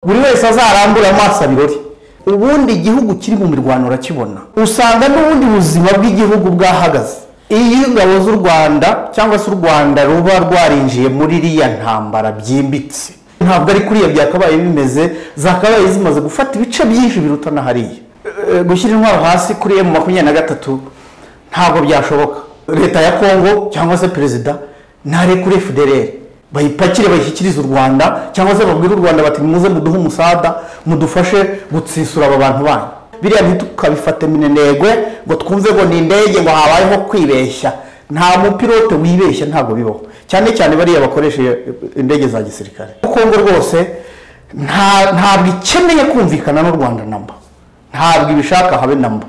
buri wese azarambura amaso abirori. Ubundi igihugu kiri mu mirwano urakibona, usanga n'ubundi buzima bw'igihugu bwahagaze. Iyo ingabo z'u Rwanda cyangwa se u Rwanda ruba rwarinjiye muri iriya ntambara byimbitse, ntabwo ari kuriya byakabaye bimeze, zakabaye zimaze gufata ibice byinshi biruta na hariya. Gushyira intwaro hasi kuri M23 ntabwo byashoboka. Leta ya Kongo cyangwa se perezida ntare kuri FDLR bayipakire bayishyikiriza u Rwanda, cyangwa se babwire u Rwanda bati muze muduhe umusada mudufashe gutsisura aba bantu banyu. Biriya ntitukabifate minenegwe ngo twumve ngo ni indege ngo habayeho kwibeshya. Nta mupilote wibeshya, ntabwo bibaho, cyane cyane bariya bakoresha indege za gisirikare. Kongo rwose ntabwo ikeneye kumvikana n'u Rwanda namba, ntabwo ibishaka habe namba.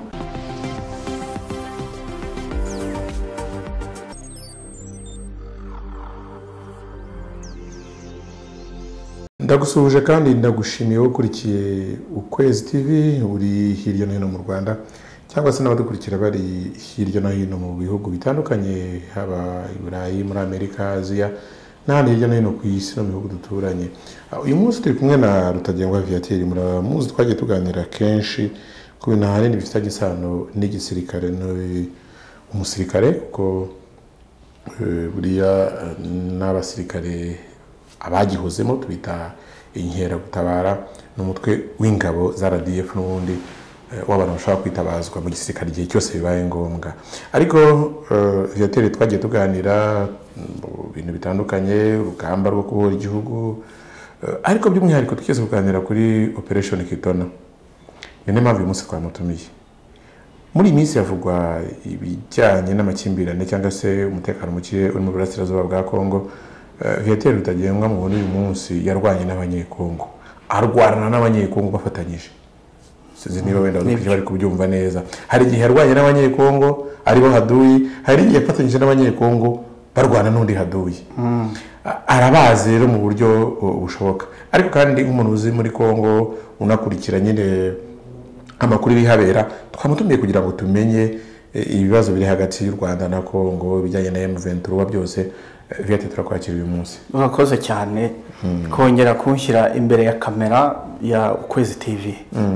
Ndagusuhuje kandi ndagushimiye ukurikiye Ukwezi TV uri hirya no hino mu Rwanda, cyangwa se n'abadukurikira bari hirya no hino mu bihugu bitandukanye, haba i Burayi, muri Amerika, Aziya n'ahandi hirya no hino ku isi no mu bihugu duturanye. Uyu munsi turi kumwe na Rutagengwa Viateur, muramuzi twagiye tuganira kenshi ku bintu ahanini bifitanye isano n'igisirikare umusirikare, kuko buriya n'abasirikare abagihozemo tubita inkeragutabara n'umutwe w'ingabo za RDF n'ubundi w'abantu bashobora kwitabazwa mu gisirikare igihe cyose bibaye ngombwa. Ariko Viateur twagiye tuganira ibintu bitandukanye, urugamba rwo kubohora igihugu, ariko by'umwihariko tukeze kuganira kuri Operation Kitona. Ni mpamvu uyu munsi twamutumiye. Muri iyi minsi havugwa ibijyanye n'amakimbirane cyangwa se umutekano muke uri mu burasirazuba bwa Kongo. Viateur Rutagengwa mu uyu munsi yarwanye n'abanyekongo, arwana n'abanyekongo bafatanyije. Sizi niba wenda bari kubyumva neza. Hari igihe yarwanye n'abanyekongo aribo haduyi, hari igihe yafatanyije n'abanyekongo barwana n'undi haduyi. Arabazi rero mu buryo bushoboka. Ariko kandi nk'umuntu uzi muri Kongo unakurikira nyine amakuru bihabera, twamutumiye kugira ngo tumenye ibibazo biri hagati y'u Rwanda na Kongo bijyanye na M23 byose. Viateur turakwakira uyu munsi. Murakoze cyane kongera kunshyira imbere ya kamera ya Ukwezi TV.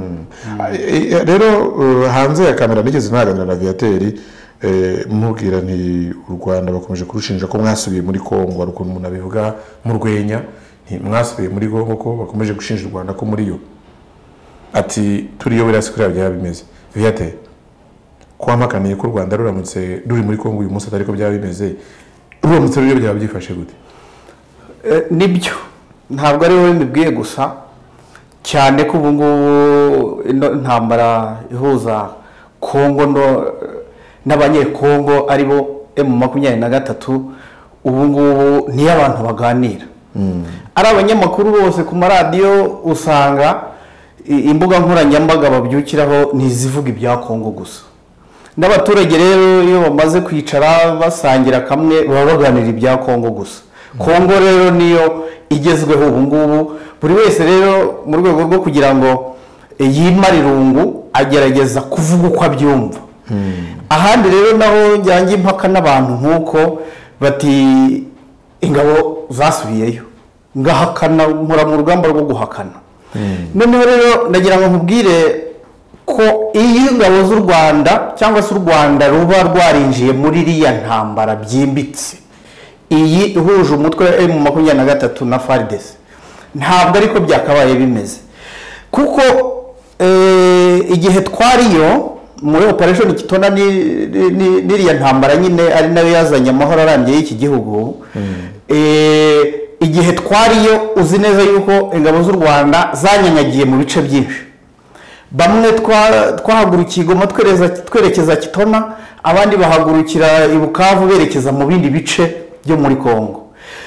Rero hanze ya kamera nigeze naganira na Viateur mubwira nti u Rwanda bakomeje kurushinja ko mwasubiye muri Kongo, ariko umuntu abivuga mu rwenya, nti mwasubiye muri Kongo ko bakomeje gushinja u Rwanda ko muri yo. Ati turiyo birasi kuri byaba bimeze. Viateur kwamakaniye ko u Rwanda ruramutse ruri muri Kongo uyu munsi atari ko byaba bimeze, uramutse rero byaba byifashe gute? Nibyo, ntabwo ari wowe mbibwiye gusa, cyane ko ubu ngubu intambara ihuza Kongo n'abanyekongo aribo M23 ubu ngubu niyo abantu baganira. Ari abanyamakuru bose ku maradiyo usanga imbuga nkoranyambaga babyukiraho nizivuga ibya Kongo gusa. N'abaturage rero iyo bamaze kwicara basangira kamwe baba baganira ibya Kongo gusa. Kongo rero niyo igezweho ubu ngubu, buri wese rero mu rwego rwo kugira ngo yimare irungu agerageza kuvuga uko abyumva. Ahandi rero naho njyange impaka n'abantu nkuko bati ingabo zasubiyeyo, ngahakana nkora mu rugamba rwo guhakana. Noneho rero ndagira ngo nkubwire ko iyo ingabo z'u Rwanda cyangwa se u Rwanda ruba rwarinjiye muri iriya ntambara byimbitse, iyi ihuje umutwe wa M23 na FARDC, ntabwo ariko byakabaye bimeze. Kuko igihe twariyo muri Operation Kitona n'iriya ntambara nyine ari nayo yazanye amahoro arambye y'iki gihugu, igihe twariyo uzi neza yuko ingabo z'u Rwanda zanyanyagiye mu bice byinshi. Bamwe twahagurukiye Goma twerekeza Kitona, abandi bahagurukira i Bukavu berekeza mu bindi bice byo muri Kongo.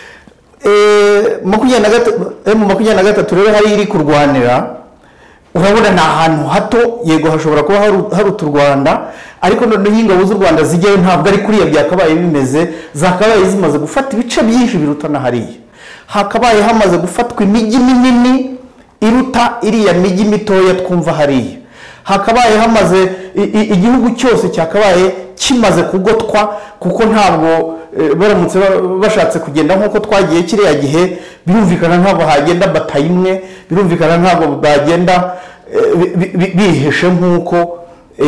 M23 rero hari iri kurwanira, urabona ni ahantu hato, yego hashobora kuba haruta u Rwanda, ariko noneho ingabo z'u Rwanda zijyayo ntabwo ari kuriya byakabaye bimeze, zakabaye zimaze gufata ibice byinshi biruta na hariya. Hakabaye hamaze gufatwa imijyi minini iruta iriya mijyi mitoya twumva hariya. Hakabaye hamaze igihugu cyose cyakabaye kimaze kugotwa, kuko ntabwo baramutse bashatse kugenda nk'uko twagiye kiriya gihe, birumvikana ntabwo hagenda batayo imwe, birumvikana ntabwo bagenda bihishe nk'uko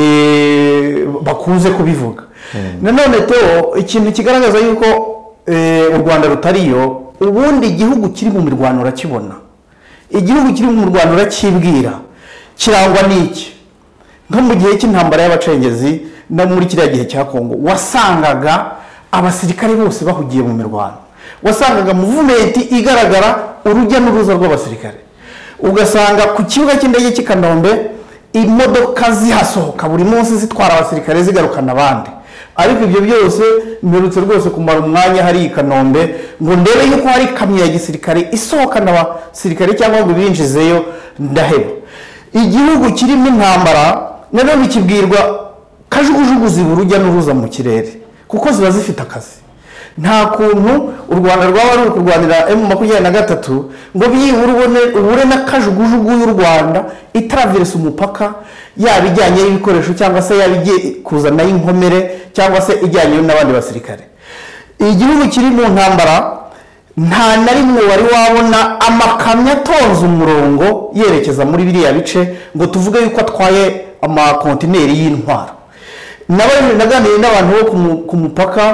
bakunze kubivuga. Nanone Theo, ikintu kigaragaza yuko u Rwanda rutariyo, ubundi igihugu kiri mu mirwano urakibona, igihugu kiri mu mirwano urakibwira, kirangwa n'iki? Nko mu gihe cy'intambara y'abacengezi no muri kiriya gihe cya Kongo, wasangaga abasirikare bose bahugiye mu mirwano, wasangaga muvumenti igaragara, urujya n'uruza rw'abasirikare, ugasanga ku kibuga cy'indege cy'i Kanombe imodoka zihasohoka buri munsi zitwara abasirikare zigarukana abandi. Ariko ibyo byose mperutse rwose kumara umwanya hari i Kanombe ngo ndebe yuko hari kamyo ya gisirikare isohokana abasirikare cyangwa ngo binjizeyo, ndaheba. Igihugu kirimo intambara nanone kibwirwa kajugujugu zibura urujya n'uruza mu kirere kuko ziba zifite akazi. Nta kuntu u Rwanda rwaba ruri kurwanira M23 ngo byibura ubure na kajugujugu y'u Rwanda itaraveresa umupaka, yaba ijyanye y'ibikoresho cyangwa se yaba igiye kuzana y'inkomere cyangwa se ijyanye n'abandi basirikare. Igihugu kiri mu ntambara nta na rimwe wari wabona amakamyo atonze umurongo yerekeza muri biriya bice ngo tuvuge yuko atwaye amakontineri y'intwaro. Naganiriye n'abantu bo ku mupaka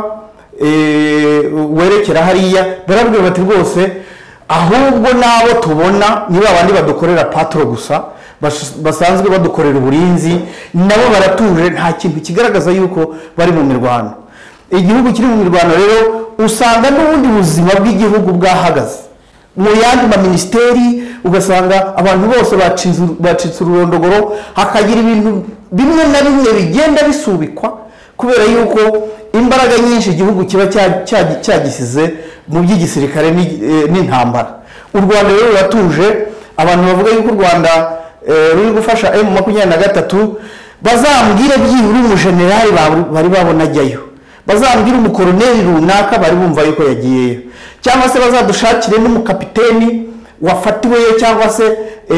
werekera hariya, barabwira bati rwose ahubwo nabo tubona niba abandi badukorera patro gusa, basanzwe badukorera uburinzi, nabo baratuje, nta kintu kigaragaza yuko bari mu mirwano. Igihugu kiri mu mirwano rero usanga n'ubundi buzima bw'igihugu bwahagaze mu yandi ma ministeri, ugasanga abantu bose bacitse ururondogoro, hakagira ibintu bimwe na bimwe bigenda bisubikwa kubera yuko imbaraga nyinshi igihugu kiba cyagisize mu by'igisirikare n'intambara. U Rwanda rero ruratuje, abantu bavuga yuko u Rwanda ruri gufasha M23 bazambwire byibura umujenerali bari babona ajyayo, bazambwire umukoroneli runaka bari bumva yuko yagiyeyo, cyangwa se bazadushakire n'umukapiteni wafatiweyo cyangwa se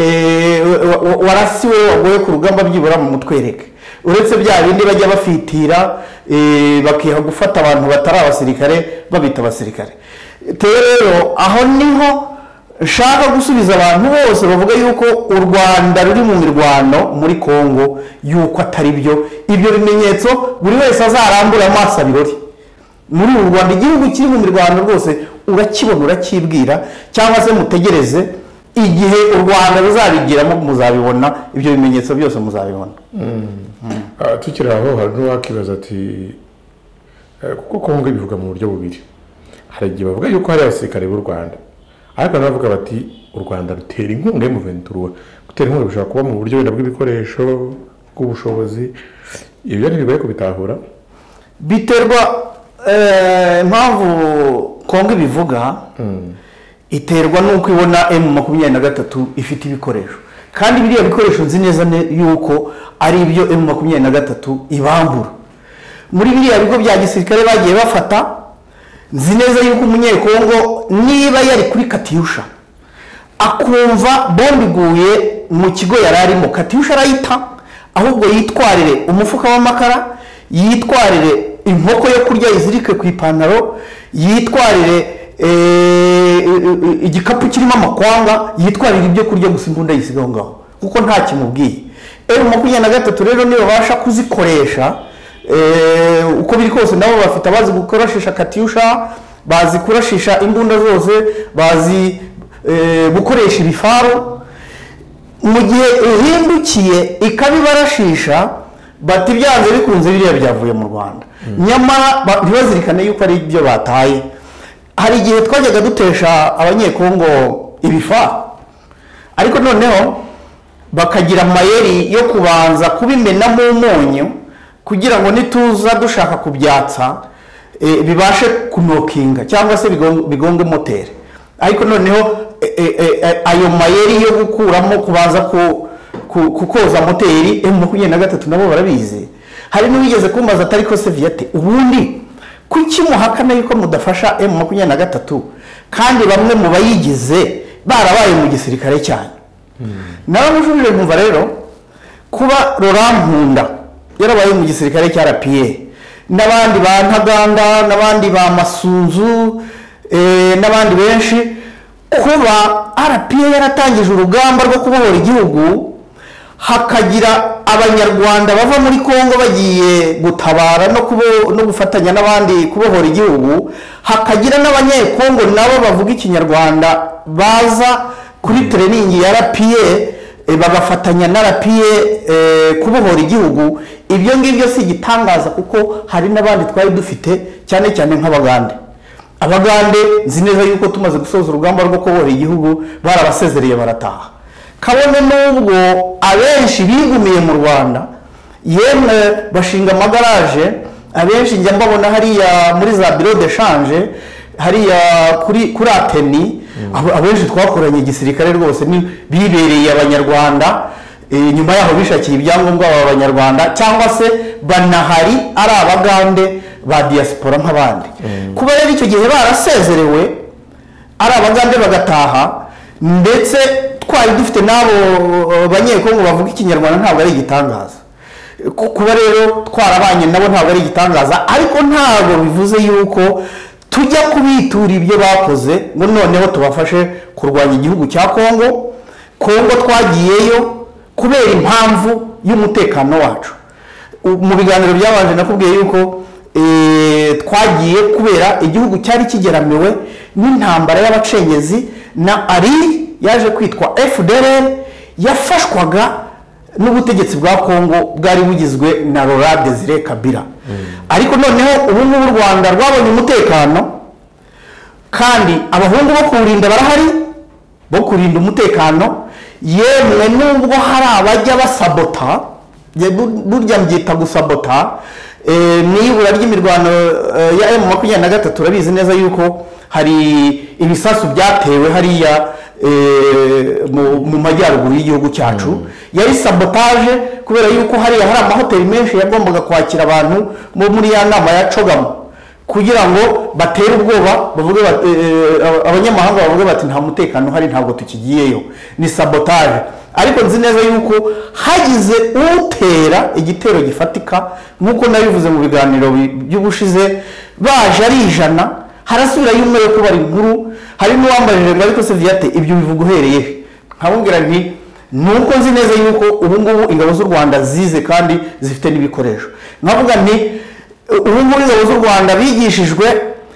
warasiwe wagoye ku rugamba byibura mu mutwereke. Uretse bya bindi bajya bafitira bakiha gufata abantu batari abasirikare babita abasirikare. Rero aho niho nshaka gusubiza abantu bose bavuga yuko u Rwanda ruri mu mirwano muri Kongo yuko atari byo. Ibyo bimenyetso buri wese azarambura amaso abirori. Muri u Rwanda igihugu kiri mu mirwano rwose urakibona, urakibwira, cyangwa se mutegereze igihe u Rwanda ruzabigiramo muzabibona, ibyo bimenyetso byose muzabibona. Tukiri aho hari n'uwakibaza ati kuko Kongo bivuga mu buryo bubiri, hari igihe bavuga yuko hari abasirikare b'u Rwanda, ariko navuga bati u Rwanda rutera inkunga M23. Gutera inkunga bishobora kuba mu buryo wenda bw'ibikoresho, bw'ubushobozi, ibyo ntibigoye kubitahura. Biterwa impamvu Kongo ibivuga, iterwa nuko ibona M23 ifite ibikoresho, kandi biriya bikoresho nzi neza yuko ari ibyo M23 ibambura. Muri biriya bigo bya gisirikare bagiye bafata, nzi neza yuko umunyekongo niba yari kuri Katyusha akumva bombe iguye mu kigo yararimo, Katyusha arayita, ahubwo yitwarire umufuka w'amakara, yitwarire inkoko yo kurya izirike ku ipantaro, yitwarire igikapu kirimo amakwanga, yitwarira ibyo kurya gusa imbunda yisigaho ngaho kuko nta kimubwiye. M23 rero niyo babasha kuzikoresha uko biri kose, nabo bafite abazi gukoresha Katyusha, bazi kurashisha imbunda zose, bazi gukoresha ibifaro. Mu gihe ihindukiye ikabibarashisha bati byanze bikunze biriya byavuye mu Rwanda, nyamara ntibazirikane yuko ari ibyo bataye. Hari igihe twajyaga dutesha abanyekongo ibifaro, ariko noneho bakagira amayeri yo kubanza kubimena mu munyu kugira ngo nituza dushaka kubyatsa bibashe kunokinga cyangwa se bigonge moteri. Ariko noneho ayo mayeri yo gukuramo kubanza kukoza moteri M23 nabo barabizi. Hari n'uwigeze kumbaza atari ko Seviate, ubundi kuki muhakana yuko mudafasha M23 kandi bamwe mu bayigize barabaye mu gisirikare cyane? Naramushubije nkumva rero kuba Laurent Nkunda yarabaye mu gisirikare cya RPA, n'abandi ba Ntaganda n'abandi ba Masunzu n'abandi benshi kuba RPA yaratangije urugamba rwo kubohora igihugu, hakagira abanyarwanda bava muri Kongo bagiye gutabara no gufatanya n'abandi kubohora igihugu, hakagira n'abanyekongo nabo bavuga ikinyarwanda baza kuri training ya RPA bagafatanya na RPA kubohora igihugu. Ibyo ngibyo si igitangaza kuko hari n'abandi twari dufite cyane cyane nk'Abagande. Abagande nzi neza yuko tumaze gusoza urugamba rwo kubohora igihugu barabasezereye barataha. Kabone nubwo abenshi bigumiye mu Rwanda, yemwe bashinga amagaraje, abenshi njya mbabona hariya muri za bureau de change hariya kuri Ateni, abenshi twakoranye igisirikare rwose ni bibereye Abanyarwanda, nyuma yaho bishakiye ibyangombwa aba Abanyarwanda cyangwa se banahari ari Abagande ba diaspora nk'abandi. Kuba rero icyo gihe barasezerewe ari Abagande bagataha, ndetse twari dufite n'abo banyekongo bavuga ikinyarwanda ntabwo ari igitangaza. Kuba rero twarabanye nabo ntabwo ari igitangaza, ariko ntabwo bivuze yuko tujya kubitura ibyo bakoze ngo noneho tubafashe kurwanya igihugu cya Kongo. Kongo twagiyeyo kubera impamvu y'umutekano wacu. Mu biganiro byabanje nakubwiye yuko twagiye kubera igihugu cyari kigeramiwe n'intambara y'abacengezi na ari yaje kwitwa FDLR yafashwaga n'ubutegetsi bwa Kongo bwari bugizwe na Laurent Désiré Kabila. Ariko noneho ubu ngubu u Rwanda rwabonye umutekano, kandi abahungu bo kurinda barahari bo kurinda umutekano, yemwe nubwo hari abajya basabota, burya mbyita gusabota, n'ibura ry'imirwano ya M23 turabizi neza yuko hari ibisasu byatewe hariya mu majyaruguru y'igihugu cyacu. Yari sabotage kubera yuko hariya hari amahoteli menshi yagombaga kwakira abantu muri ya nama ya Cogamo, kugira ngo batere ubwoba, bavuge abanyamahanga bavuge bati nta mutekano hari, ntabwo tukigiyeyo. Ni sabotage. Ariko nzi neza yuko hagize utera igitero gifatika, nk'uko nabivuze mu biganiro by'ubushize, baje ari 100 harasubira y'umwe yo kubara inkuru. Hari n'uwambajije ngo ariko Seviate ibyo bivuga uhereye, nkabungira nti nuko nzi neza yuko ubu ngubu ingabo z'u Rwanda zize kandi zifite n'ibikoresho. Nkavuga nti ubu ngubu ingabo z'u Rwanda bigishijwe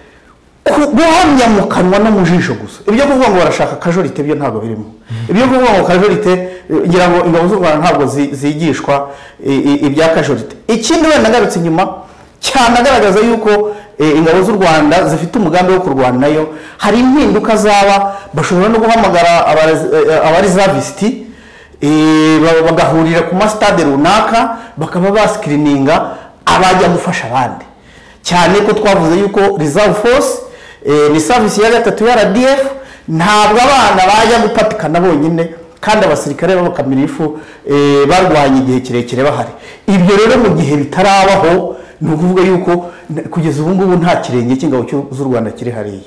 guhamya mu kanwa no mu jisho gusa. Ibyo kuvuga ngo barashaka kajorite byo ntabwo birimo. Ibyo kuvuga ngo kajorite, ngira ngo ingabo z'u Rwanda ntabwo zigishwa ibya kajorite. Ikindi wenda nagarutse inyuma cyane agaragaza yuko ingabo z'u Rwanda zifite umugambi wo kurwana nayo, hari impinduka zaba, bashobora no guhamagara abareservisti bagahurira ku stade runaka bakaba baskirininga abajya gufasha abandi, cyane ko twavuze yuko reserve force ni service ya gatatu ya RDF, ntabwo abana bajya gupatikana bonyine, kandi abasirikare b'abakamirifu barwanya igihe kirekire bahari. Ibyo rero mu gihe bitarabaho, ni ukuvuga yuko kugeza ubu ngubu nta kirenge cy'ingabo z'u Rwanda kiri hariya.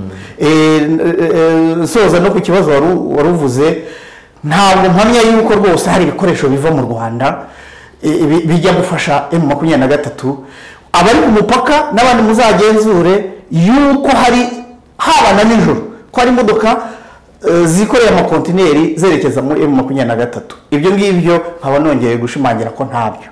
Soza no ku kibazo waruvuze, ntabwo mpamya yuko rwose hari ibikoresho biva mu Rwanda bijya gufasha M23. Abari ku mupaka n'abandi muzagenzure yuko hari haba na nijoro ko hari imodoka zikoreye amakontineri zerekeza muri M23. Ibyo ngibyo nkaba nongeye gushimangira ko ntabyo.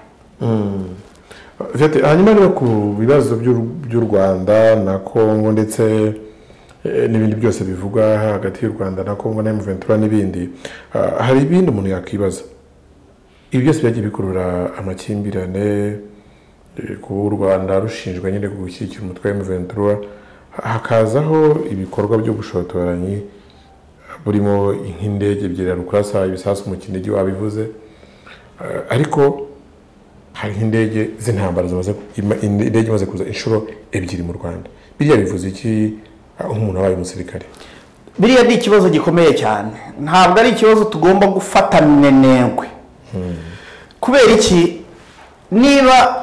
Hanyuma rero ku bibazo by'u Rwanda na Kongo ndetse n'ibindi byose bivugwa hagati y'u Rwanda na Kongo na M23 n'ibindi, hari ibindi umuntu yakibaza. Ibi byose byagiye bikurura amakimbirane, ku u Rwanda rushinjwa nyine gushyigikira umutwe wa M23, hakazaho ibikorwa byo gushotoranyi burimo nk'indege ebyiri rukurasa ibisasu mu Kinigi wabivuze, ariko hari indege z'intambara indege imaze kuza inshuro 2 mu Rwanda. Biriya bivuze iki nk'umuntu wabaye umusirikare? Biriya ni ikibazo gikomeye cyane, ntabwo ari ikibazo tugomba gufata minenengwe. Kubera iki? Niba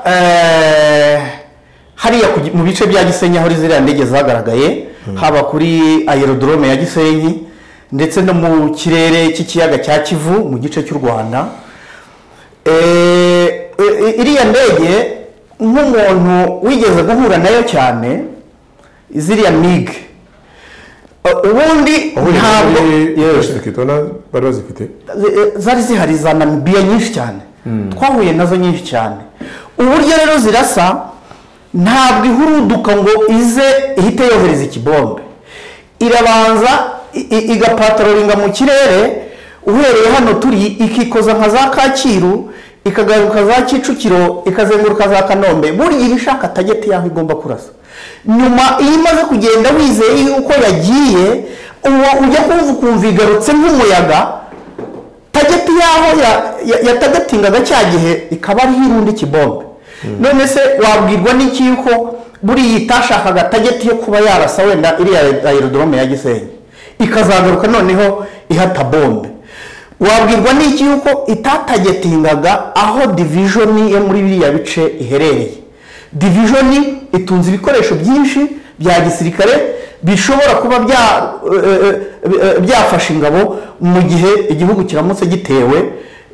hariya mu bice bya Gisenyi aho ziriya ndege zagaragaye, haba kuri aerodrome ya Gisenyi ndetse no mu kirere cy'ikiyaga cya Kivu mu gice cy'u Rwanda, iriya ndege nk'umuntu wigeze guhura nayo cyane ziriya MIG ubundi ntabwo bari bazifite zari zihari za Namibia nyinshi cyane twahuye nazo nyinshi cyane uburyo rero zirasa ntabwo ihuruduka ngo ize ihite yohereza ikibombe irabanza igapatorolinga mu kirere uhereye hano turi ikikoza nka za Kacyiru ikagaruka za Kicukiro ikazenguruka za Kanombe buri ibishaka tageti yaho igomba kurasa nyuma iyo imaze kugenda wizeye yuko yagiye uwo ujya kumva igarutse nk'umuyaga tageti yaho yatagatingaga cya gihe ikaba ari irundi kibombe none se wabwirwa n'iki yuko buri itashakaga tageti yo kuba yarasa wenda iriya aerodrome ya Gisenyi ikazagaruka noneho ihata bombe wabwirwa n'iki yuko itatagetingaga aho division yo muri biriya bice iherereye division itunze ibikoresho byinshi bya gisirikare bishobora kuba byafasha ingabo mu gihe igihugu kiramutse gitewe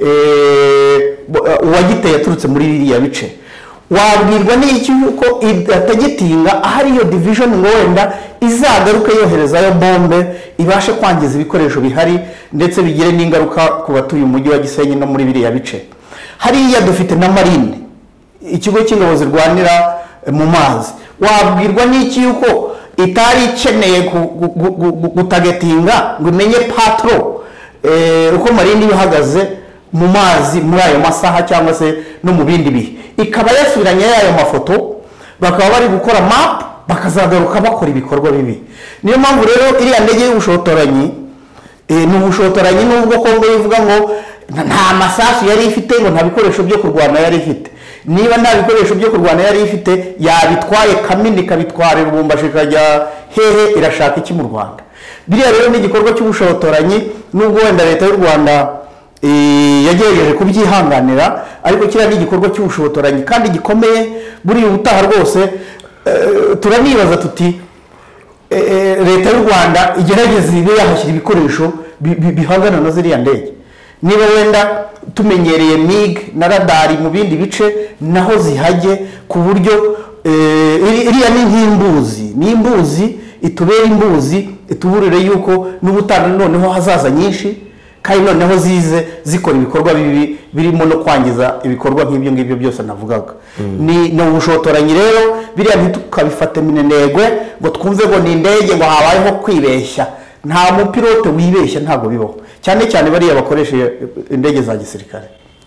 uwagiteye aturutse muri biriya bice wabwirwa n'iki yuko itagetinga ahari iyo division ngo wenda izagaruke yoherezayo bombe ibashe kwangiza ibikoresho bihari ndetse bigire n'ingaruka ku batuye umujyi wa Gisenyi no muri biriya bice hariya dufite na marine ikigo cy'ingabo zirwanira mu mazi wabwirwa n'iki yuko itari ikeneye gutagetinga ngo imenye patro uko marine ihagaze mu mazi muri ayo masaha cyangwa se no mu bindi bihe ikaba yasubiranye ayo mafoto bakaba bari gukora map bakazagaruka bakora ibikorwa bibi niyo mpamvu rero iriya ndege y'ubushotoranyi ni ubushotoranyi nubwo Kongo ivuga ngo nta masasu yari ifite ngo nta bikoresho byo kurwana yari ifite niba nta bikoresho byo kurwana yari ifite yabitwaye Kamini kabitwara Lubumbashi kajya hehe irashaka iki mu Rwanda biriya rero ni igikorwa cy'ubushotoranyi nubwo wenda leta y'u Rwanda yagerageje kubyihanganira ariko kiriya ni igikorwa cy'ubushotoranyi kandi gikomeye buri ubutaha rwose turanibaza tuti leta y'u Rwanda igerageza ibe yahashyira ibikoresho bihangana na ziriya ndege niba wenda tumenyereye MIG na radari mu bindi bice naho zihajye ku buryo iriya ni nk'imbuzi n'imbuzi itubera imbuzi ituburire yuko n'ubutana noneho hazaza nyinshi kandi noneho zize zikora ibikorwa bibi birimo no kwangiza ibikorwa nk'ibyo ngibyo byose navugaga ni ubushotoranyi rero biriya ntitukabifate minenegwe ngo twumve ngo ni indege ngo habayeho kwibeshya nta mupilote wibeshya ntabwo bibaho cyane cyane bariya bakoresha indege za gisirikare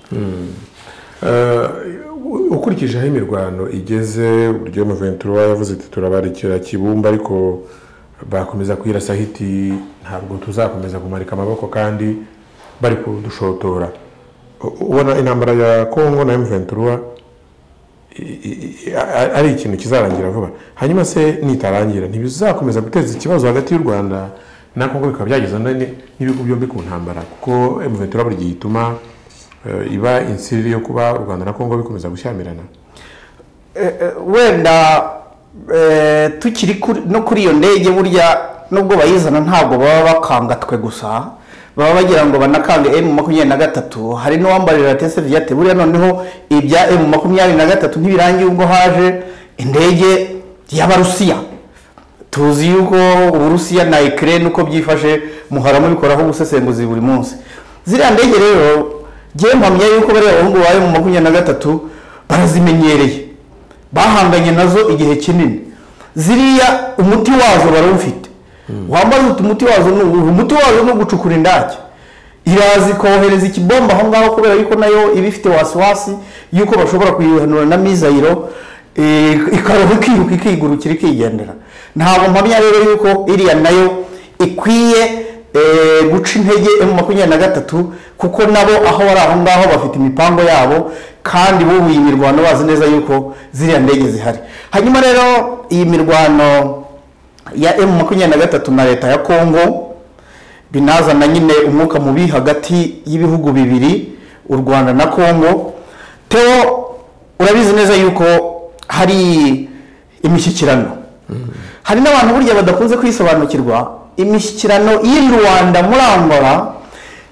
ukurikije aho imirwano igeze uburyo Ventura yavuze ati turabarikira Kibumba ariko bakomeza kwirasa hiti ntabwo tuzakomeza kumarika amaboko kandi bari kudushotora ubona intambara ya Kongo na Ventura ari ikintu kizarangira vuba hanyuma se nitarangira ntibizakomeza guteza ikibazo hagati y'u Rwanda na Kongo bikaba byageza n'ibihugu byombi ku ntambara kuko Ventura buri gihe ituma iba insiri yo kuba u Rwanda na Kongo bikomeza gushyamirana wenda tukiri no kuri iyo ndege burya nubwo bayizana ntabwo baba bakangatwe gusa baba bagira ngo banakange M23 hari n'uwambarira tese vyate buriya noneho ibya M23 ntibirangiye ubwo haje indege y'Abarusiya tuzi yuko Uburusiya na Ukraine uko byifashe muharamo bikoraho ubusesenguzi buri munsi ziriya ndege rero giye mpamya yuko bari abahungu baye mu 23 barazimenyereye bahanganye nazo igihe kinini ziriya umuti wazo barufite wambaza umuti wazo no gucukura indake irazi kohereza ikibomba aho ngaho kubera yuko nayo ibifite wasiwasi yuko bashobora kuyihanura na mizayiro ikaroha ikiruka ikigurukira ikigendera ntabwo mpamya rero yuko iriya nayo ikwiye guca intege M23 kuko nabo aho bari aho ngaho bafite imipango yabo kandi bubuye imirwano bazi neza yuko ziriya ndege zihari hanyuma rero iyi mirwano ya M23 na leta ya Kongo binazana nyine umwuka mubi hagati y'ibihugu bibiri u Rwanda na Kongo Theo urabizi neza yuko hari imishyikirano hari n'abantu burya badakunze kwisobanukirwa imishyikirano y'u Rwanda muri Angola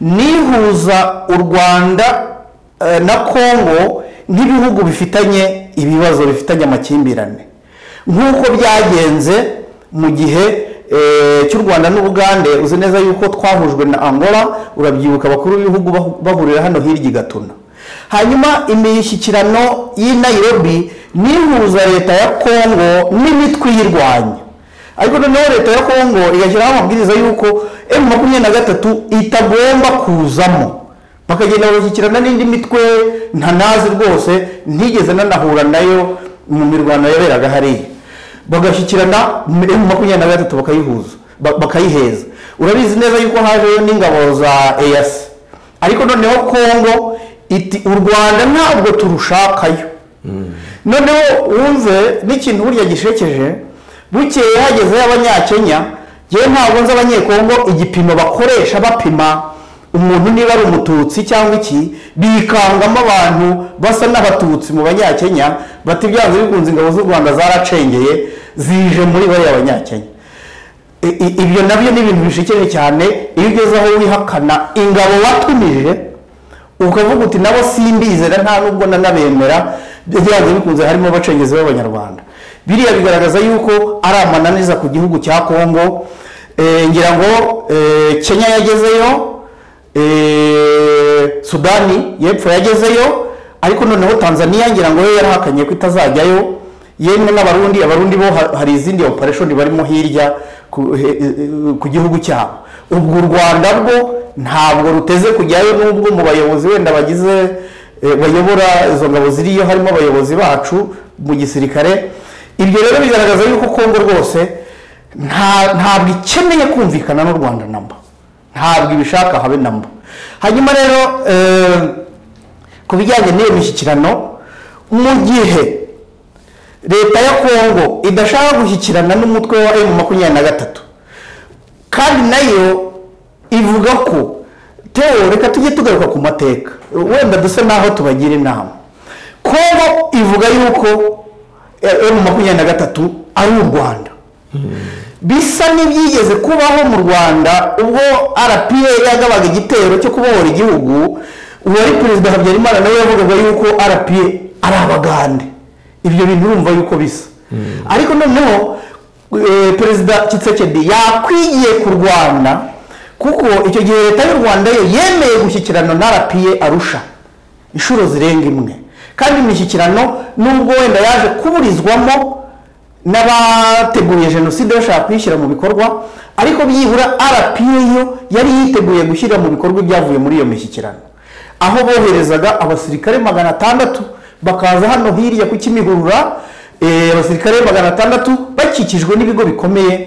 nihuza u Rwanda na Kongo nk'ibihugu bifitanye ibibazo bifitanye amakimbirane nk'uko byagenze mu gihe cy'u Rwanda n'Ubugande. Uzi neza yuko twahujwe na Angola, urabyibuka abakuru b'ibihugu bahurira hano hirya i Gatuna. Hanyuma imishyikirano y'i Nairobi nihuza leta ya Kongo n'imitwe y'irwanya, ariko noneho leta ya Kongo igashyiraho amabwiriza yuko M23 itagomba kuzamo, bakagenda bagashyikirana n'indi mitwe ntanazi rwose, ntigeze nanahura nayo mu mirwano yaberaga hariya, bagashyikirana M23 bakayihuza bakayiheza. Urabizi neza yuko hajeyo n'ingabo za EAC, ariko noneho Kongo iti u Rwanda ntabwo turushakayo. Noneho wumve n'ikintu burya gishekeje, bukeye hagezeyo Abanyakenya, yewe ntabwo nzi Abanyekongo igipimo bakoresha bapima umuntu niba ari umututsi cyangwa iki, bikangamo abantu basa n'abatutsi mu Banyakenya, bati byanze bikunze ingabo z'u Rwanda zaracengeye zije muri bariya Banyakenya. Ibyo nabyo ni ibintu bishekeje cyane, iyo ugeze aho wihakana ingabo watumije ukavuga uti nabo simbizera nta nubwo nanabemera, byanze bikunze harimo abacengezi b'Abanyarwanda. Biriya bigaragaza yuko ari amananiza ku gihugu cya Kongo. Ngira ngo Kenya yagezeyo, Sudani y'Epfo yagezeyo, ariko noneho Tanzania ngira ngo yo yarahakanye ko itazajyayo, yemwe n'Abarundi bo hari izindi operation barimo hirya ku gihugu cyabo. Ubwo u Rwanda rwo ntabwo ruteze kujyayo, nubwo mu bayobozi wenda bagize bayobora izo ngabo ziriyo harimo abayobozi bacu mu gisirikare. Ibyo rero bigaragaza yuko Kongo rwose ntabwo ikeneye kumvikana n'u Rwanda namba, ntabwo ibishaka habe namba. Hanyuma rero ku bijyanye n'iyo mishyikirano, mu gihe leta ya Kongo idashaka gushyikirana n'umutwe wa M23 kandi nayo ivuga ko Theo, reka tujye tugaruka ku mateka wenda duse naho tubagira inama. Kongo ivuga yuko M23 ari u Rwanda, bisa n'ibyigeze kubaho mu Rwanda ubwo RPA yagabaga igitero cyo kubohora igihugu. Uwari perezida Habyarimana nawe yavugaga yuko RPA ari Abagande. Ibyo bintu urumva yuko bisa, ariko noneho perezida Tshisekedi yakwigiye ku Rwanda, kuko icyo gihe leta y'u Rwanda yo yemeye gushyikirana na RPA Arusha inshuro zirenga imwe, kandi imishyikirano nubwo wenda yaje kuburizwamo n'abateguye jenoside bashaka kuyishyira mu bikorwa, ariko byibura RPA yo yari yiteguye gushyira mu bikorwa ibyavuye muri iyo mishyikirano, aho boherezaga abasirikare 600 bakaza hano hirya ku Kimihurura, abasirikare 600 bakikijwe n'ibigo bikomeye.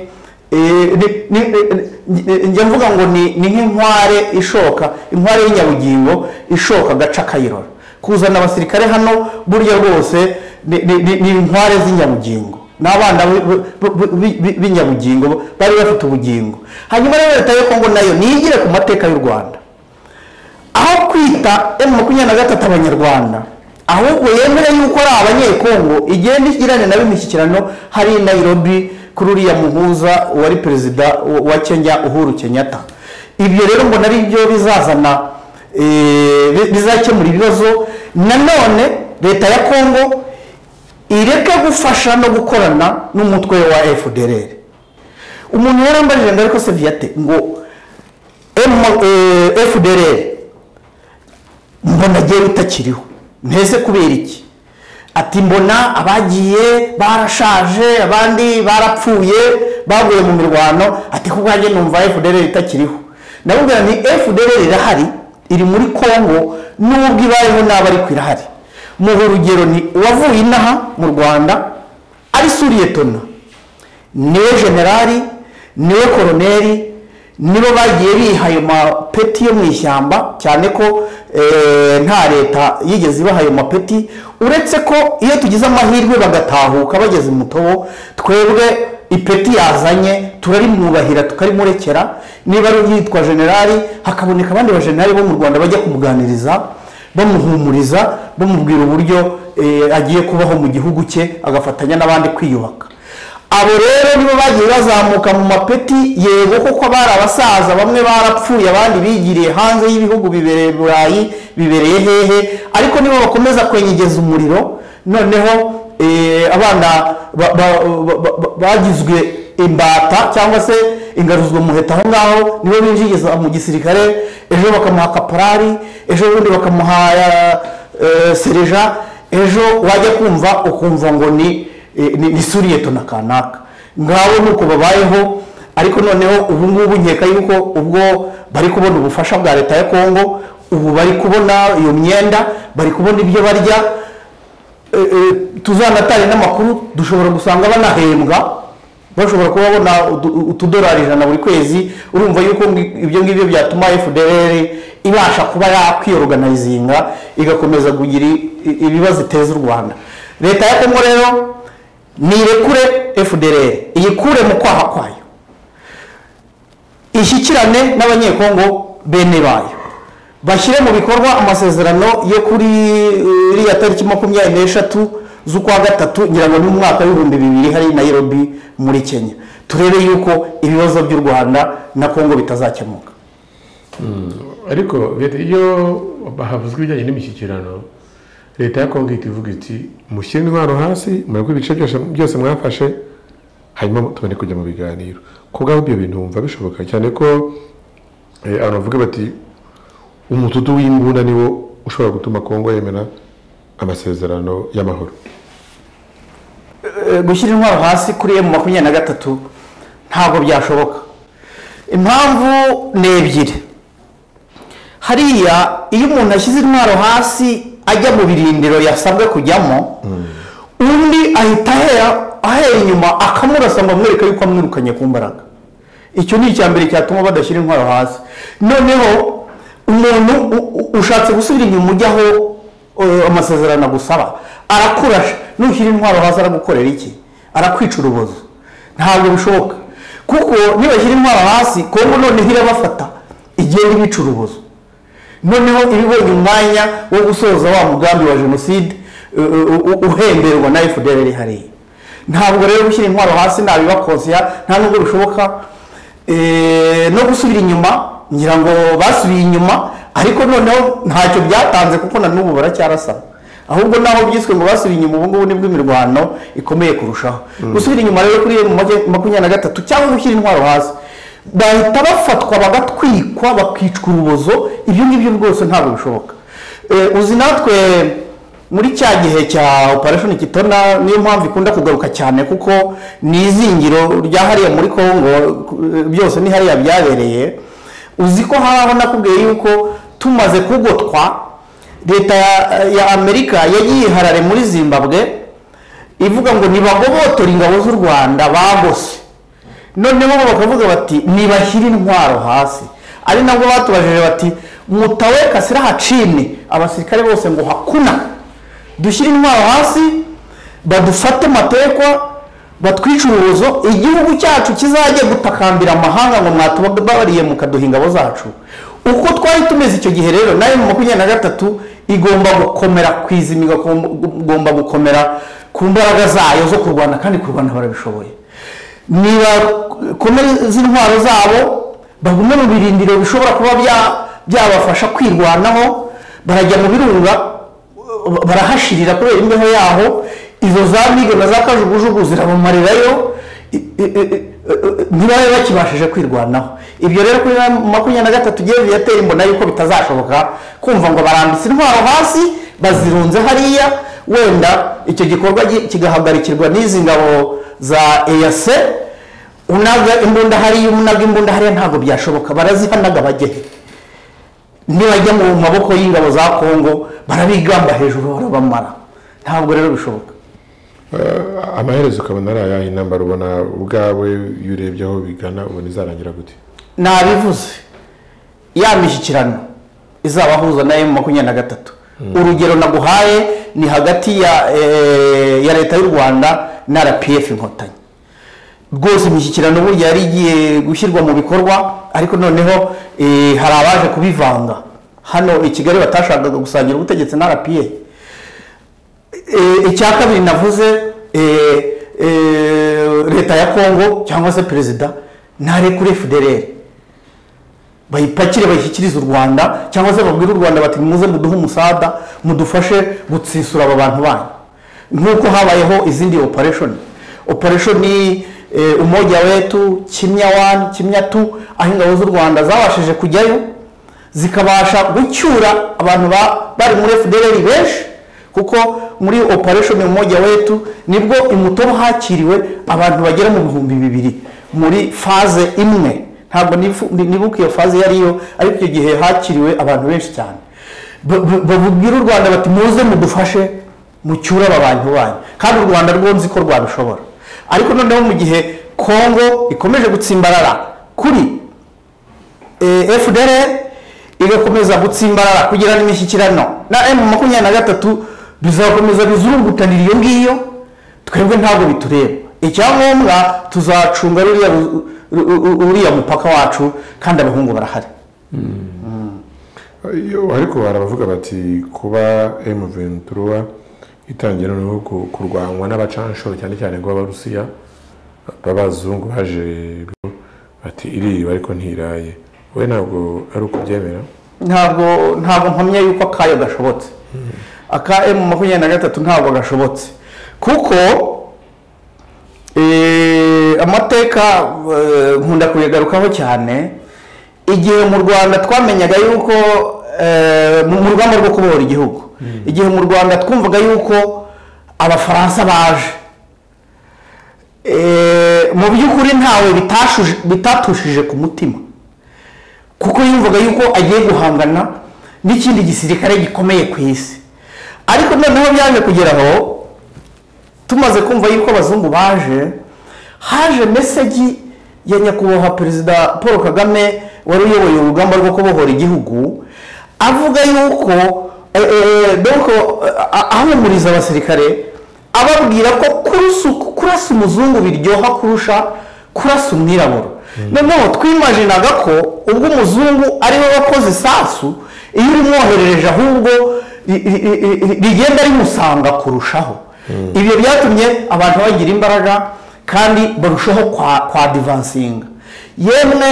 Njye mvuga ngo ni nk'inkware ishoka, inkware y'Inyabugingo ishoka gaca Kayirora. Kuzana abasirikare hano burya rwose ni inkware z'Inyabugingo, n'abana b'Inyabugingo bari bafite ubugingo. Hanyuma rero leta yo Kongo nayo niyigire ku mateka y'u Rwanda, aho kwita M23 Abanyarwanda, ahubwo yemere yuko ari Abanyekongo, igenda igirane nabo imishyikirano hari i Nairobi kuri uriya muhuza wari perezida wa Kenya Uhuru Kenyatta. Ibyo rero mbona ari byo bizazana bizakemura ibibazo. Nanone leta ya Kongo ireke gufasha no gukorana n'umutwe wa FDLR. Umuntu yarambajije ngo ariko Seviate ngo FDLR mbona giye bitakiriho, ntese kubera iki? Ati mbona abagiye barashaje, abandi barapfuye baguye mu mirwano. Ati kubwanjye numva FDLR itakiriho. Nabubwira ni FDLR irahari, iri muri Kongo, nubwo ibayeho n'abari kwirahari. Mu urugero ni uwavuye inaha mu Rwanda ari Suriyetona, niwe generali, niwe koloneli, nibo bagiye bihaye mapeti yo mu ishyamba, cyane ko nta leta yigeze ibahaye mapeti, uretse ko iyo tugize amahirwe bagatahuka bageze mu Mutobo, twebwe ipeti yazanye turarimwubahira tukarimurekera. Niba ari yitwa generali, hakaboneka abandi ba generali bo mu Rwanda bajya kumuganiriza, bamuhumuriza, bamubwira uburyo agiye kubaho mu gihugu cye, agafatanya n'abandi kwiyubaka. Abo rero nibo bagiye bazamuka mu mapeti, yego kuko bari abasaza, bamwe barapfuye abandi bigiriye hanze y'ibihugu, bibereye Burayi, bibereye hehe, ariko nibo bakomeza kwenyegeza umuriro, noneho abana bagizwe imbata cyangwa se ingaruzwa muheta aho ngaho nibo binjiza mu gisirikare, ejo bakamuha kaporari, ejo bundi bakamuha sereja, ejo wajya kumva ukumva ngo ni suriyeto na kanaka, ngabo nuko babayeho. Ariko noneho ubu ngubu nkeka yuko ubwo bari kubona ubufasha bwa leta ya Kongo, ubu bari kubona iyo myenda, bari kubona ibyo barya, tuzanatari n'amakuru dushobora gusanga banahembwa, bashobora kuba babona utudolari 100 buri kwezi. Urumva yuko ibyo ngibyo byatuma FDLR ibasha kuba yakwiyorganizinga igakomeza kugira ibibazo iteza u Rwanda. Leta ya Kongo rero nirekure FDLR, iyikure mu kwaha kwayo, ishyikirane n'abanyekongo bene bayo, bashyire mu bikorwa amasezerano yo kuri iriya tariki 23 z'ukwa gatatu, ngira ngo ni mu mwaka w'2000 hari Nairobi muri Kenya. Turebe yuko ibibazo by'u Rwanda na Kongo bitazakemuka. Ariko iyo bahavuzwe ibijyanye n'imishyikirano, leta ya Kongo itivuga iti mushyire intwaro hasi, mureke ibice byose mwafashe, hanyuma tubone kujya mu biganiro. Kubwa ibyo bintu umva bishoboka cyane ko abantu bavuga bati umututu w'imbunda niwo ushobora gutuma Kongo yemera amasezerano y'amahoro. Gushyira intwaro hasi kuri M23 ntabwo byashoboka. Impamvu ni ebyiri. Hariya iyo umuntu ashyize intwaro hasi ajya mu birindiro yasabwe kujyamo, undi ahita ahera inyuma akamurasa ngo amwereke yuko amwirukanye ku mbaraga. Icyo ni icyambere cyatuma badashyira intwaro hasi. Noneho umuntu ushatse gusubira inyuma ujyaho amasezerano gusaba, arakurasha. Nushyira intwaro hasi aragukorera iki? Arakwica urubozo. Ntabwo bishoboka, kuko nibashyira intwaro hasi Kongo noneho irabafata igenda ibica urubozo, noneho ibibonye umwanya wo gusoza wa mugambi wa jenoside uhemberwa na FDLR hariya. Ntabwo rero gushyira intwaro hasi nabibakosya, nta nubwo bishoboka. No gusubira inyuma, ngira ngo basubiye inyuma, ariko noneho ntacyo byatanze kuko na n'ubu baracyarasana. Ahubwo naho byiswe ngo basubiye inyuma, ubu ngubu nibwo imirwano ikomeye kurushaho. Gusubira inyuma rero kuri 23 cyangwa gushyira intwaro hasi, bahita bafatwa bagatwikwa bakicwa urubozo. Ibyo ngibyo rwose ntabwo bishoboka. Uzi natwe muri cya gihe cya Operation Kitona niyo mpamvu ikunda kugaruka cyane, kuko ni izingiro rya hariya muri Kongo, byose ni hariya byabereye. Uzi ko haraho nakubwiye yuko tumaze kugotwa, leta ya Amerika yagiye harare muri Zimbabwe ivuga ngo nibagobotora ingabo z'u Rwanda bagose. Noneho bakavuga bati nibashyira intwaro hasi. Ari nabwo batubajije bati mutaweka silaha chini, abasirikare bose ngo hakuna, dushyira intwaro hasi, badufate matekwa, batwica urubozo, igihugu cyacu kizajye gutakambira amahanga ngo mwatubabariye mukaduha ingabo zacu. Uko twari tumeze icyo gihe rero, nayo mu 23 igomba gukomera kwizimiga, igomba gukomera ku mbaraga zayo zo kurwana, kandi kurwana barabishoboye. Niba komeza intwaro zabo, bagume mu birindiro bishobora kuba byabafasha kwirwanaho, barajya mu birunga barahashirira kubera imbeho yaho, izo za migo na za kajugujugu zirabamarirayo, ntibabe bakibashije kwirwanaho. Ibyo rero kuri 23 gihe yatera imbona yuko bitazashoboka kumva ngo barambitse intwaro hasi bazirunze hariya, wenda icyo gikorwa kigahagarikirwa n'izi ngabo za EAC. Unaga imbunda hariya, unaga imbunda hariya, ntabwo byashoboka. Barazihanaga bagehe, nibajya mu maboko y'ingabo za Kongo barabigamba hejuru barabamara. Ntabwo rero bishoboka. Amaherezo ukabona ari ayahe intambara ubona ubwawe yurebye aho bigana, ubona izarangira gute? Nabivuze, ya mishyikirano izabahuza na M23. Urugero naguhaye ni hagati ya leta y'u Rwanda na RPF Inkotanyi. Rwose imishyikirano burya yari igiye gushyirwa mu bikorwa, ariko noneho hari abaje kubivanga. Hano i Kigali batashakaga gusangira ubutegetsi na RPF. Icya kabiri navuze, leta ya Kongo cyangwa se perezida ntarekure FDLR, bayipakire bayishyikirize u Rwanda, cyangwa se babwire u Rwanda bati muze muduhe umusada, mudufashe gutsisura aba bantu banyu. nk'uko habayeho izindi operation umoja wetu, Kimya 1, Kimya 2, aho ingabo z'u Rwanda zabashije kujyayo zikabasha gucyura abantu bari muri FDLR benshi, kuko muri operation umoja wetu nibwo imutobo hakiriwe abantu bagera mu 2000 muri faze imwe. Ntabwo nibuka iyo faze yariyo, ariko icyo gihe hakiriwe abantu benshi cyane. Babubwira u Rwanda bati muze mudufashe mucyura abantu banyu, kandi u Rwanda rwo nzi ko rwabishobora. Ariko noneho mu gihe Kongo ikomeje gutsimbarara kuri FDLR, igakomeza gutsimbarara kugira n'imishyikirano na M23, bizakomeza bizurungutanira iyo ngiyo, twebwe ntabwo bitureba. Icyangombwa tuzacunga uriya mupaka wacu, kandi abahungu barahari. Ariko baravuga bati kuba M23 itangira no kurwanwa n'abacanshuro cyane cyane ngo abarusiya babazungu baje bati iri ariko ntiraye, we ntabwo ari ukubyemera? Ntabwo mpamya yuko akayo gashobotse. Aka M23 ntabwo gashobotse, kuko amateka nkunda kuyegarukaho cyane. Igihe mu Rwanda twamenyaga yuko mu rugamba rwo kubohora igihugu, igihe mu Rwanda twumvaga yuko abafaransa baje, mu by'ukuri ntawe bitatushije ku mutima, kuko yumvaga yuko agiye guhangana n'ikindi gisirikare gikomeye ku isi. Ariko noneho byaje kugeraho tumaze kumva yuko abazungu baje, haje message ya nyakubahwa Perezida Paul Kagame wari uyoboye urugamba rwo kubohora igihugu, avuga yuko ahumuriza abasirikare, ababwira ko kurasa umuzungu biryoha kurusha kurasa umwirabura. Noneho twimaginaga ko ubwo umuzungu ari we wakoze isasu, iyo urimwoherereje ahubwo rigenda rimusanga kurushaho. Ibyo byatumye abantu bagira imbaraga kandi barushaho kwa advancinga. Yemwe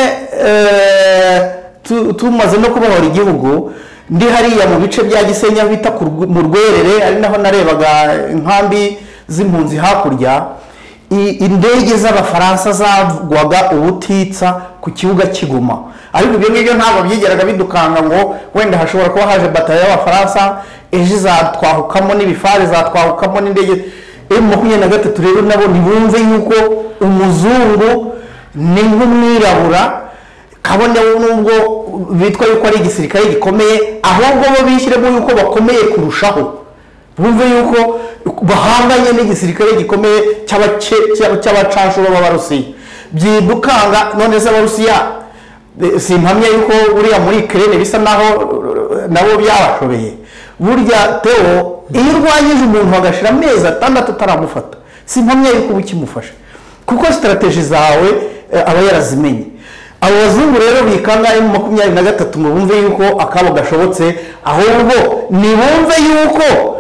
tumaze no kubohora igihugu, ndi hariya mu bice bya Gisenyi bita mu Rwerere, ari naho narebaga inkambi z'impunzi hakurya. Indege z'abafaransa zagwaga ubutitsa ku kibuga Kigoma, ariko ibyo ngibyo ntabwo byigeraga bidukanga ngo wenda hashobora kuba haje batayo y'abafaransa ejo zatwahukamo n'ibifari zatwahukamo n'indege. M23 rero nabo ntibumve yuko umuzungu ni nk'umwirabura, kabone nubwo bitwa yuko ari igisirikare gikomeye, ahubwo bo bishyiremo yuko bakomeye kurushaho. Bumve yuko bahanganye n'igisirikare gikomeye cy'abacanshuro b'Abarusiya. Byidukanga none se Abarusiya simpamya yuko buriya muri Ukraine bisa naho nabo byabashobeye. Burya Theo, iyo urwanyije umuntu agashira amezi 6 utaramufata, simpamya yuko ukimufasha, kuko strategy zawe aba yarazimenye. Abo bazungu rero bikanga M23 mu bumve yuko akabo gashobotse, ahubwo ni bumve yuko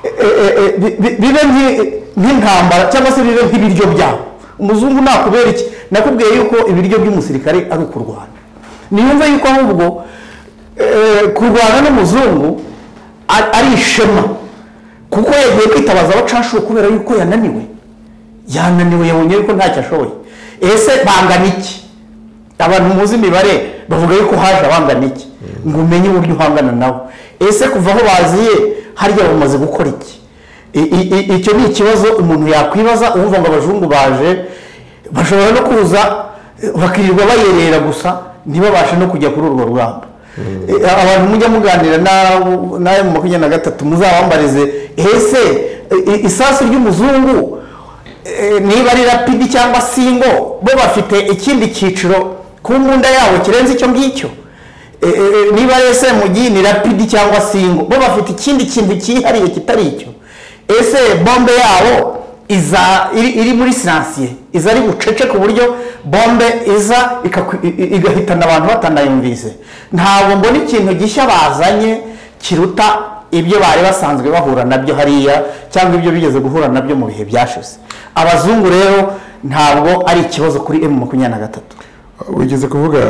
bibe nk'intambara cyangwa se bibe nk'ibiryo byabo. Umuzungu nakubera iki? Nakubwiye yuko ibiryo by'umusirikare ari ukurwana. Niyumve yuko ahubwo kurwana n'umuzungu ari ishema, kuko yagiye kwitabaza abacanshuro kubera yuko yananiwe, yabonye yuko ntacyo ashoboye. Ese bangana iki? Abantu muzi imibare bavuga yuko haje abangana iki ngo umenye uburyo uhangana nabo. Ese kuva aho baziye harya bamaze gukora iki? Icyo ni ikibazo umuntu yakwibaza. Umva ngo abazungu baje, bashobora no kuza bakirirwa bayerera gusa ntibabashe no kujya kuri urwo rugamba. Abantu mujya muganira nawe mu 23 muzabambarize, ese isasu ry'umuzungu niba ari rapidi cyangwa singo, bo bafite ikindi cyiciro ku mbunda yabo kirenze icyo ngicyo. Niba ese mugi ni rapidi cyangwa singo, bo bafite ikindi kintu cyihariye kitari icyo. Ese bombe yabo iri muri silencieux, iza ari bucece ku buryo bombe iza igahitana abantu batanayumvise. Ntabwo mbona ikintu gishya bazanye kiruta ibyo bari basanzwe bahura nabyo hariya, cyangwa ibyo bigeze guhura nabyo mu bihe byashize. Abazungu rero ntabwo ari ikibazo kuri M23. Wigeze kuvuga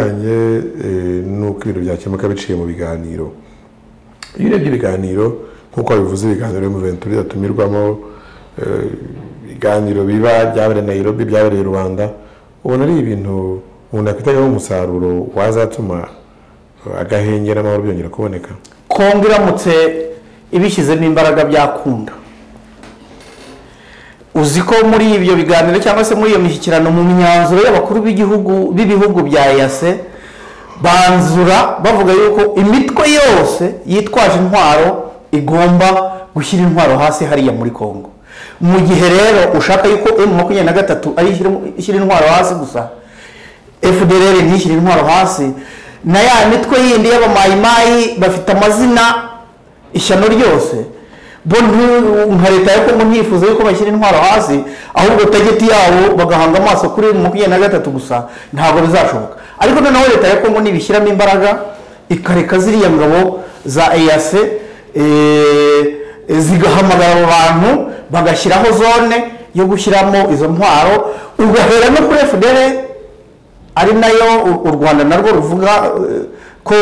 ibijyanye n'uko ibintu byakemuka biciye mu biganiro. Iyo urebye ibiganiro nk'uko bivuze ibiganiro mu Ventura atumirwamo ibiganiro biba byabereye Nairobi byabereye Rwanda ubona ari ibintu umuntu akwitagaho umusaruro wazatuma agahenge n'amahoro byongera kuboneka. Kongo iramutse ibishyizemo imbaraga byakunda. Uzi ko muri ibyo biganiro cyangwa se muri iyo mishyikirano mu myanzuro y'abakuru b'ibihugu bya EAC banzura bavuga yuko imitwe yose yitwaje intwaro igomba gushyira intwaro hasi hariya muri Kongo. Mu gihe rero ushaka yuko M23 ari ishyira intwaro hasi gusa, FDLR ntishyira intwaro hasi, na ya mitwe yindi y'abamayimayi bafite amazina ishyano ryose, bo nka leta ya Kongo ntifuza yuko bashyira intwaro hasi, ahubwo tageti yabo bagahanga amaso kuri M23 gusa, ntabwo bizashoboka. Ariko noneho leta ya Kongo nibishyiramo imbaraga ikareka ziriya ngabo za EAC zigahamagara abantu bagashyiraho zone yo gushyiramo izo ntwaro, ugahera no kuri FDLR ari nayo u Rwanda narwo ruvuga ko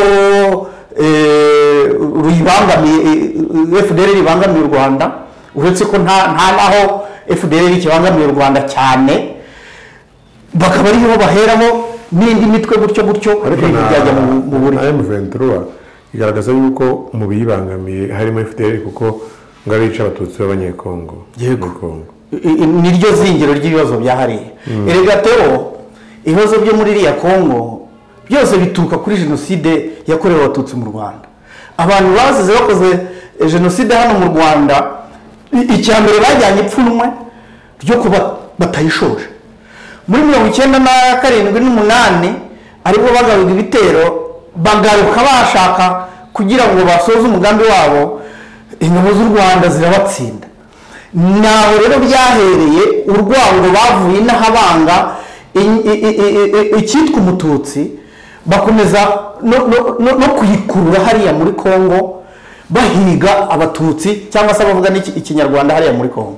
ruyibangamiye, FDLR ibangamiye u Rwanda, uretse ko nta naho FDLR ikibangamiye u Rwanda cyane, bakaba ariho baheraho n'indi mitwe gutyo byajya mu buryo. M23 igaragaza yuko mu biyibangamiye harimo FDLR kuko ngo abica abatutsi b'abanyekongo. Yego, niryo zingiro ry'ibibazo byahariye. Erega Theo, ibibazo byo muri iriya Kongo byose bituruka kuri jenoside yakorewe abatutsi mu Rwanda. Abantu bazize bakoze jenoside hano mu Rwanda, icyambere bajyanye ipfunwe ryo kuba batayishoje. Muri 1997 n'umunani ariko bagaruka ibitero, bagaruka bashaka kugira ngo basoze umugambi wabo, ingabo z'u Rwanda zirabatsinda. Naho rero byahereye urwango bavuye n'ahabanga icyitwa umututsi, bakomeza no kuyikurura hariya muri Kongo, bahiga abatutsi cyangwa se abavuga ikinyarwanda hariya muri Kongo.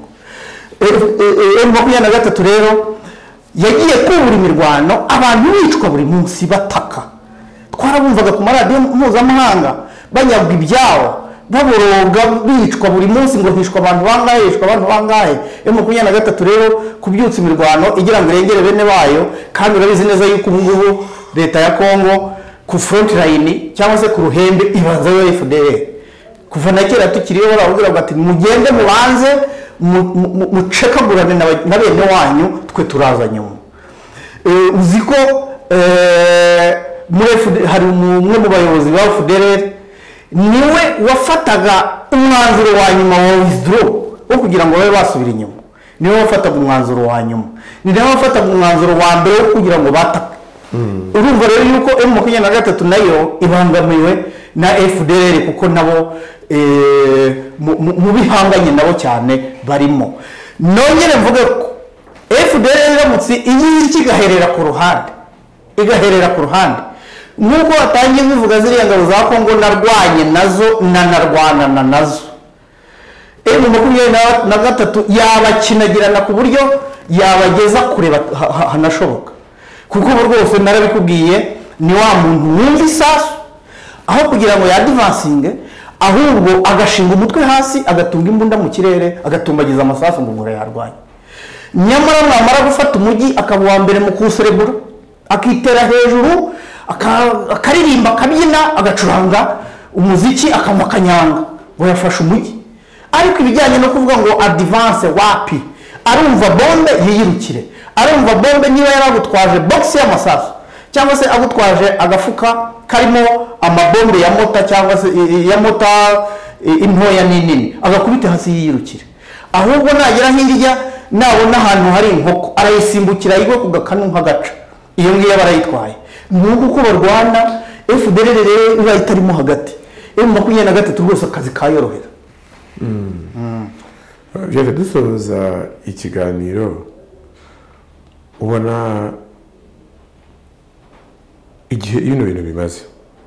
M23 rero yagiye kubura imirwano, abantu bicwa buri munsi bataka. Twarabumvaga ku maradiyo mpuzamahanga banyagwa ibyabo, baboroga bicwa buri munsi, ngo hishwa abantu bangahe. M23 rero kubyutsa imirwano igira ngo irengere bene bayo, kandi urabizi neza yuko ubu ngubu leta ya Kongo ku front line cyangwa se ku ruhembe ibanza yo FDLR. Kuva na kera tukiriyo baravugira bati mugende mubanze mucekagurane na bene wanyu, twe turaza nyuma. Uzi ko hari umwe mu bayobozi ba FDLR niwe wafataga umwanzuro wa nyuma wa withdraw wo kugira ngo babe basubira inyuma. Niwe wafataga umwanzuro wa nyuma, ni nawe wafataga umwanzuro wa mbere wo kugira ngo batake. Urumva rero yuko M23 nayo ibangamiwe na FDLR, kuko nabo mu bihanganye nabo cyane barimo. Nongere mvuge ko FDLR iramutse iyi igaherera ku ruhande, nk'uko watangiye bivuga ziriya ngabo za Kongo narwanye nazo nanarwanana nazo, M23 yabakinagirana ku buryo yabageza kure hanashoboka. Kuko rwose narabikubwiye, ni wa muntu wumva isasu aho kugira ngo yadivansinge, ahubwo agashinga umutwe hasi, agatunga imbunda mu kirere, agatumbagiza amasasu ngo ngura yarwanye. Nyamara mwamara gufata umujyi akaba wa mbere mu kuserebura, akitera hejuru, akaririmba, akabyina, agacuranga umuziki, akanywa kanyanga ngo yafashe umujyi. Ariko ibijyanye no kuvuga ngo advance wapi, arumva bombe yiyirukire, arumva bombe niba yaragutwaje box y'amasasu cyangwa se agutwaje agafuka karimo amabombe ya mota cyangwa se ya mota intoya n'inini, agakubita hasi yiyirukire. Ahubwo nagera hirya nabona ahantu hari inkoko, arayisimbukira yigwe ku gakanu nk'agaca, iyo ngiyo barayitwaye. Nuko uko barwana, FDLR rero iba itarimo hagati, M23 rwose akazi kayorohera. Jewe dusoza ikiganiro, ubona igihe ibintu bimaze,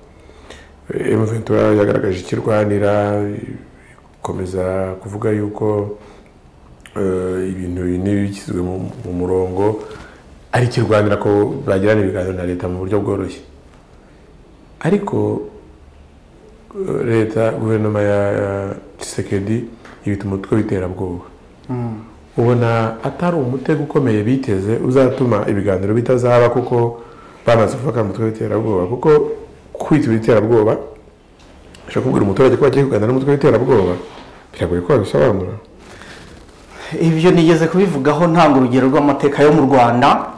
M23 yagaragaje ikirwanira, komeza kuvuga yuko ibintu bikizwe mu murongo, ari ikirwanira ko bagirana ibiganiro na leta mu buryo bworoshye. Ariko leta, guverinoma Tshisekedi yibita umutwe w'iterabwoba ubona atari umutego ukomeye biteze uzatuma ibiganiro bitazaba kuko bamaze kuvuga umutwe w'iterabwoba kuko kwita iterabwoba ushaka kubwira umuturage ko agiye kuganira n'umutwe w'iterabwoba biragoye ko wabisobanura. Ibyo nigeze kubivugaho ntanga urugero rw'amateka yo mu Rwanda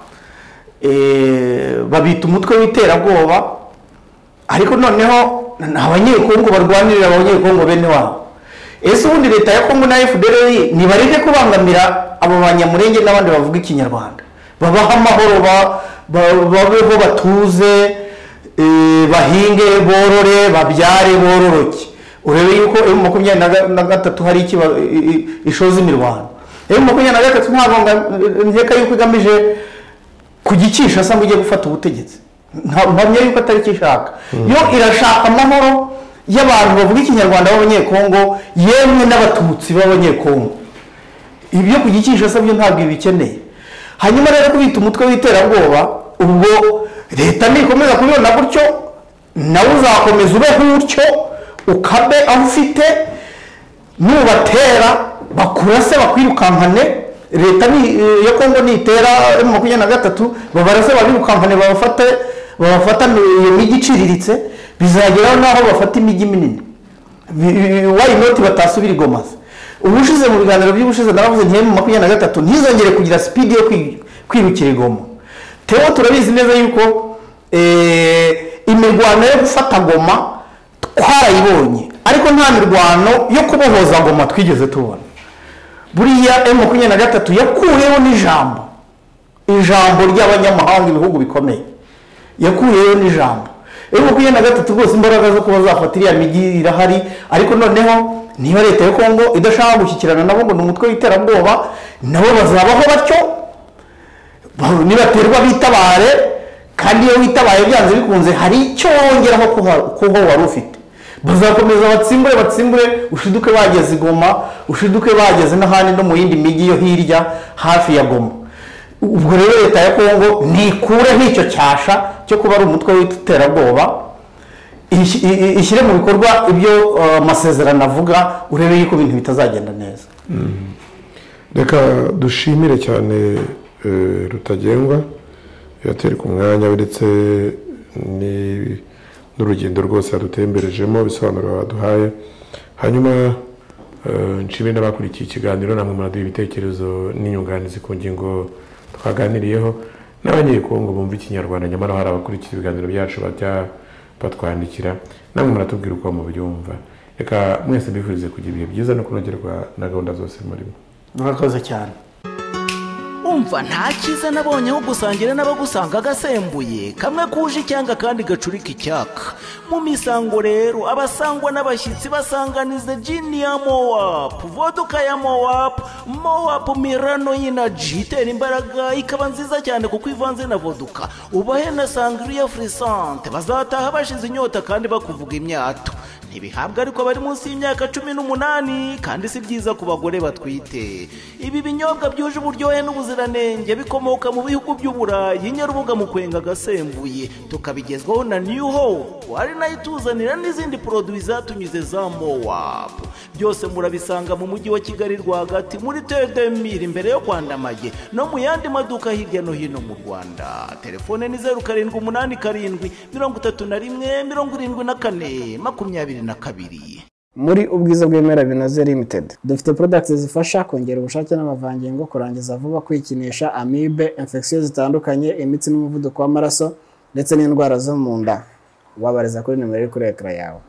babita umutwe w'iterabwoba ariko noneho abanyekongo barwanirira abanyekongo bene wabo. Ese ubundi leta ya Kongo na FDLR nibareke kubangamira abo banyamurenge n'abandi bavuga ikinyarwanda babaha amahoro babeho batuze bahinge borore babyare bororoke. Urebe yuko M23 hari iki ishoza imirwano. M23 ntabwo nkeka yuko igamije kugicisha asa ngo gufata ubutegetsi. Mpamya yuko atari kishaka. Yo irashaka amahoro y'abantu bavuga ikinyarwanda b'abanyekongo yemwe n'abatutsi b'abanyekongo. Ibyo kugicisha asa byo ntabwo ibikeneye. Hanyuma rero kubita umutwe w'iterabwoba ubwo leta nikomeza kubibona gutyo nawe uzakomeza ube gutyo ukabe aho ufite nubatera bakurase bakwirukankane. Leta ya Kongo nitera M23 babarase babirukankane babafata iyo migi iciriritse bizageraho naho bafata imigi minini why not batasubira Goma. Ubushize mu biganiro by'ubushize naravuze nti M23 ntizongere kugira speed yo kwirukira Goma. Teo turabizi neza yuko imirwano yo gufata Goma twarayibonye ariko nta mirwano yo kubohoza Goma twigeze tubona. Buriya M23 yakuyeho n'ijambo ry'abanyamahanga ibihugu bikomeye yakuyeho n'ijambo. M23 rwose imbaraga zo kuba zafatira ya migi irahari ariko noneho niba leta ya Kongo idashaka gushyikirana nabo ngo n'umutwe w'iterabwoba nabo bazabaho batyo nibaterwa bitabare kandi iyo witabaye byanze bikunze hari icyo wongeraho kuho wari ufite. Bazakomeza batsimbure ushiduke bageze Goma ushiduke bageze n'ahandi no mu yindi migi yo hirya hafi ya Goma. Ubwo rero leta ya Kongo nikure nk'icyo cyasha cyo kuba ari umutwe w'iterabwoba ishyire mu bikorwa ibyo amasezerano avuga urebe yuko ibintu bitazagenda neza. Reka dushimire cyane Rutagengwa yateri ku mwanya ndetse n'urugendo rwose yadutemberejemo bisobanuro baduhaye. Hanyuma nshimire n'abakurikiye ikiganiro namwe muraduha ibitekerezo n'inyunganizi ku ngingo twaganiriyeho n'abanyekongo bumva ikinyarwanda nyamara hari abakurikiye ibiganiro byacu bajya batwandikira namwe muratubwira uko mubyumva. Reka mwese mbifurize kugira ibihe byiza no kunogerwa na gahunda zose murimo. Murakoze cyane. Umva nta cyiza nabonye aho gusangira n'abagusanga agasembuye kamwe kuje icyanga kandi gacurika icyaka. Mu misango rero abasangwa n'abashyitsi basanganiza jini ya Mowapu, vodka ya Mowapu Mirano y'inaji itera imbaraga ikaba nziza cyane kuko ivanze na vodka. Ubahe na sangria frisante bazataha bashize inyota kandi bakuvuga imyato. Ntibihabwa ariko bari munsi y'imyaka 18 kandi si byiza ku bagore batwite. Ibi binyobwa byuje uburyohe n'ubuziranenge bikomoka mu bihugu by'Uburayi Nyarubuga mu kwenga gasembuye tukabigezwaho na New Hope ari nayo ituzanira n'izindi produits zatunyuze za Mowapu. Byose murabisanga mu mujyi wa Kigali rwagati muri Tedemir imbere yo Kwandamage no mu yandi maduka hirya no hino mu Rwanda. Telefone ni 0787317422. Muri ubwiza bw'Emera Binoze Limited dufite products zifasha kongera ubushake n'amavangingo, kurangiza vuba, kwikinisha, amibe, infection zitandukanye, imitsi n'umuvuduko w'amaraso ndetse n'indwara zo mu nda. Wabariza kuri nimero iri kuri ekara yawe.